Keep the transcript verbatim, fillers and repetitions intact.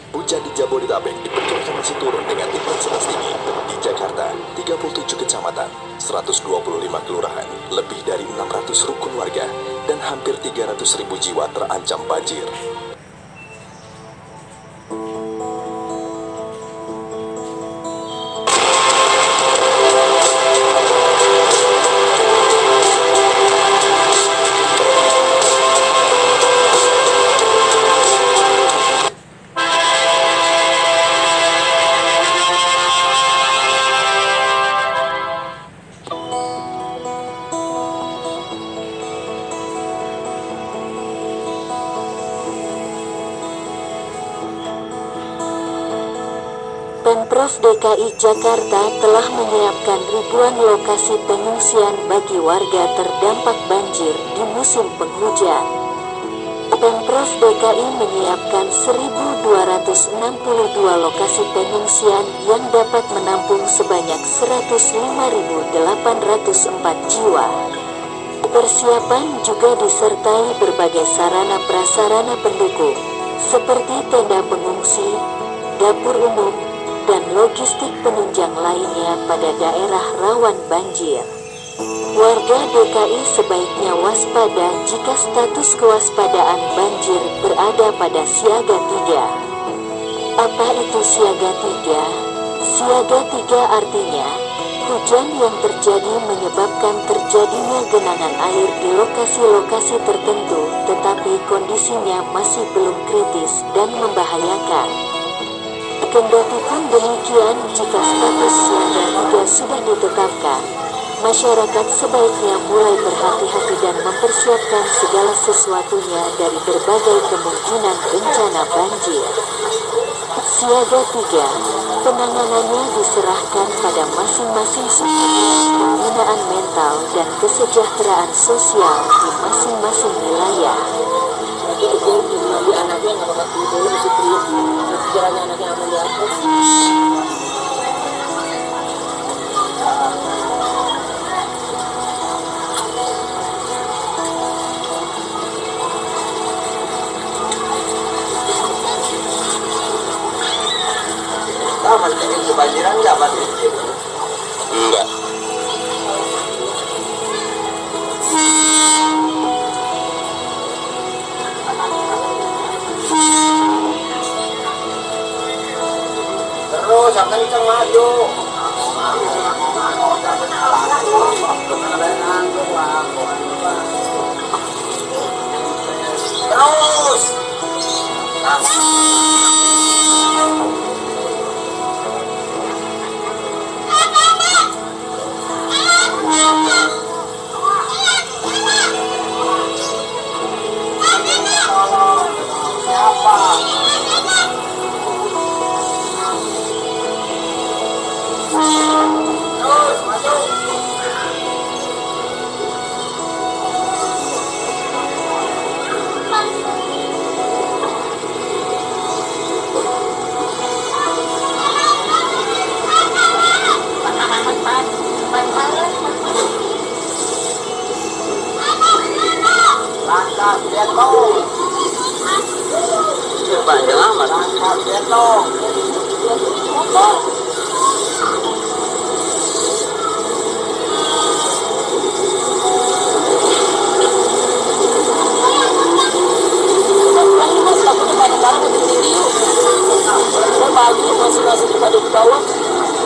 Hujan di Jabodetabek diperkirakan masih turun dengan intensitas tinggi. Di Jakarta, tiga puluh tujuh kecamatan, seratus dua puluh lima kelurahan, lebih dari enam ratus rukun warga, dan hampir tiga ratus ribu jiwa terancam banjir. Pemprov D K I Jakarta telah menyiapkan ribuan lokasi pengungsian bagi warga terdampak banjir di musim penghujan. Pemprov D K I menyiapkan seribu dua ratus enam puluh dua lokasi pengungsian yang dapat menampung sebanyak seratus lima ribu delapan ratus empat jiwa. Persiapan juga disertai berbagai sarana prasarana pendukung, seperti tenda pengungsi, dapur umum, dan logistik penunjang lainnya pada daerah rawan banjir. Warga D K I sebaiknya waspada jika status kewaspadaan banjir berada pada siaga tiga. Apa itu siaga tiga? Siaga tiga artinya, hujan yang terjadi menyebabkan terjadinya genangan air di lokasi-lokasi tertentu, tetapi kondisinya masih belum kritis dan membahayakan. Kendatipun demikian, jika status siaga tiga sudah ditetapkan, masyarakat sebaiknya mulai berhati-hati dan mempersiapkan segala sesuatunya dari berbagai kemungkinan bencana banjir. Siaga tiga, penanganannya diserahkan pada masing-masing subunit pembinaan mental dan kesejahteraan sosial di masing-masing wilayah. Nanti anaknya nggak bakal tidur dulu masih kriuk, nanti jalannya anaknya aman di atas. Tahu masih bikin kebanjiran nggak Pak? Enggak. Terus akan kita maju. Terus. Siapa? Terus masuk. Langkah gendong. Panjang amat. Langkah gendong. Masih masih pada di bawah.